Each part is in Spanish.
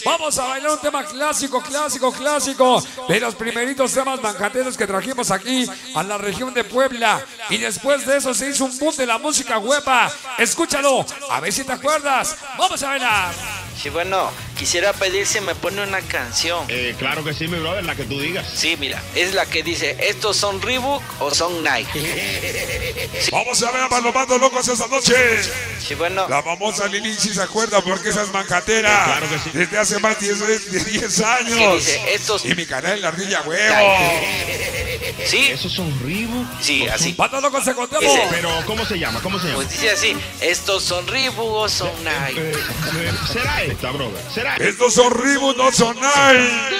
Vamos a bailar un tema clásico, clásico, clásico. De los primeritos temas manjateros que trajimos aquí a la región de Puebla. Y después de eso se hizo un boom de la música huepa. Escúchalo, a ver si te acuerdas. Vamos a bailar. Sí, bueno, quisiera pedir si me pone una canción. Claro que sí, mi brother, la que tú digas. Sí, mira, es la que dice, ¿estos son Reebok o son Nike? Sí. Vamos a ver a Palomando Locos esta noche. Sí, bueno. La famosa Lili, si se acuerda, porque esa es manjatera. Claro que sí. Desde hace más de 10 años. ¿Qué dice? Estos... Y mi canal en la ardilla huevo. ¿Sí? ¿Esos son Reebok? Sí, así. Pando Locos se contemos. Pero, ¿cómo se llama? ¿Cómo se llama? Pues dice así, ¿estos son Reebok o son Nike? ¿Será esta, brother? ¿Será? Estos son Reebok, no son Nike.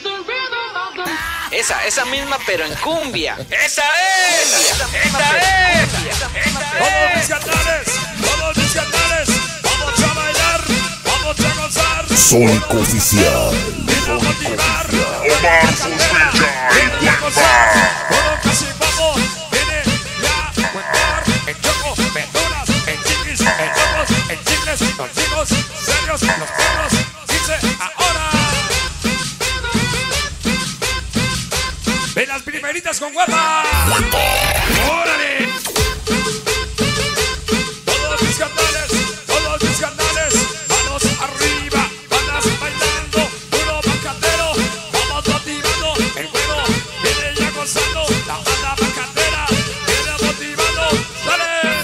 Esa misma, pero en cumbia. ¡Esa es! ¡Esa es! Todos mis canales, vamos a bailar, vamos a gozar. Sónico Oficial. Ven a motivar. Omar Sospecha, Ven a gozar. Todo casi vamos, viene ya. Huevar, en choco, verduras, en chiquis, en chocos, en chicles, los chicos, serios, los perros, dice ahora. Ven las primeritas con huepa. ¡Órale! Todos mis canales, manos arriba, bandas bailando, puro bancatero, vamos motivando, el juego viene ya gozando, la banda bancatera viene motivando, ¡sale!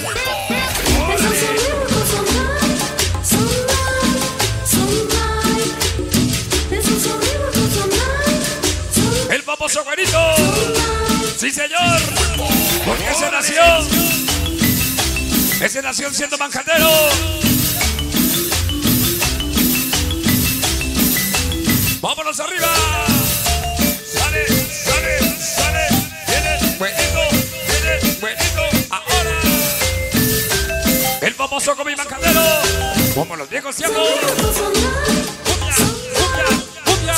El famoso güerito, sí señor, porque ese nació siendo manjatero. Vámonos arriba. Sale, viene buenito, ahora. El famoso Comi Manjatero, como los viejos tiempos. Cumbia.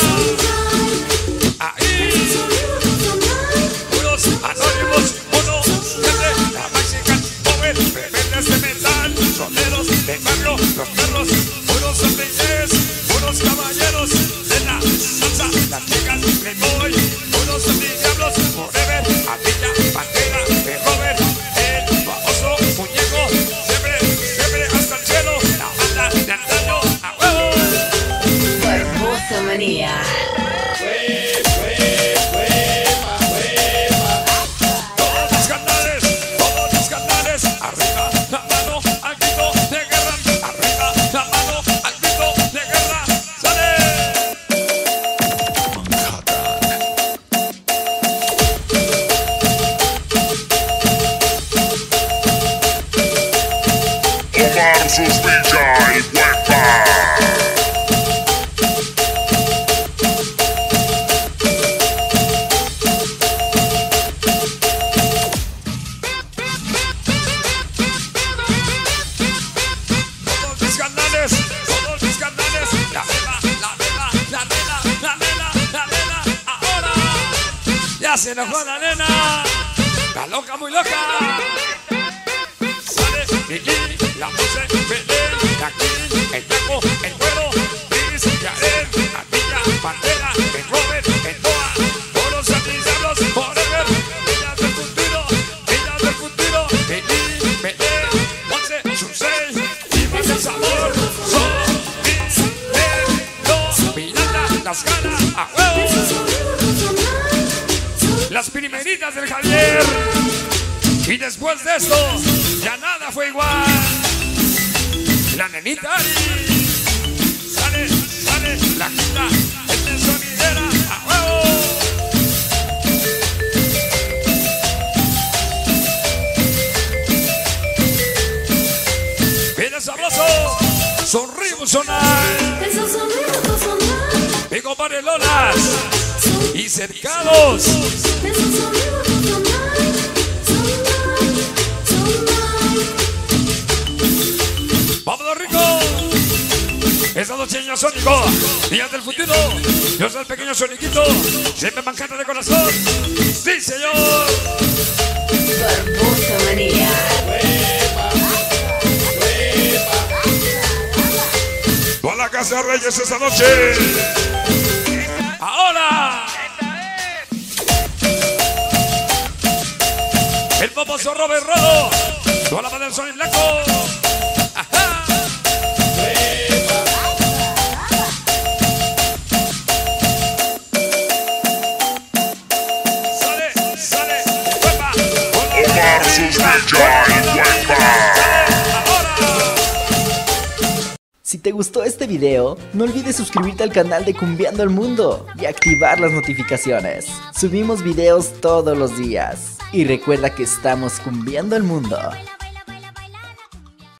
Ahí. Unos anónimos, uno, la Mexican Power, rebeldes de metal, soneros de barrio, los perros, unos sonrientes, unos caballeros de la salsa, las chicas de boy, unos antidiablos, forever, Ardilla, Pantera, de Robert, el famoso muñeco, siempre hasta el cielo, la banda de antaño, a huevo. Hermosa manía. Todos mis canales, arriba la mano al grito de guerra, arriba la mano al grito de guerra, sale. Omar Sospecha y huepa. Todos mis canales, la nena, ahora. Ya se enojó la nena, la loca, muy loca. Sale Miki, la Puse, Belén, la King, el Yaco, el Güero, Luis, Yael, Ardilla, Pantera, el Robert, el Boa, todos los antidiablos, forever, niñas del futuro, Miki, Belén, Monse, Susei, Viva el sabor, son mis Miranda, las ganas, a huevo. Las primeritas del Javier. Y después de esto, ya nada fue igual. La nenita Ari. Sale, la quinta, es sonidera, a huevo. Viene sabroso, sonríe sonar. Mi compadre Lolas y cercados. ¡Vámonos, rico! Esta noche, niño Sónico, días del futuro. Yo soy el pequeño Soniquito, siempre manjata de corazón. ¡Sí, señor! Hermosa manía. Toda la Casa Reyes esta noche. Ahora. El famoso Robert Rodo. Toda la madre del Sonic Blanco. Ajá. Sale. Huepa. Omar sus DJ Huepa. Si te gustó este video, no olvides suscribirte al canal de Cumbiando el Mundo y activar las notificaciones. Subimos videos todos los días. Y recuerda que estamos cumbiando el mundo.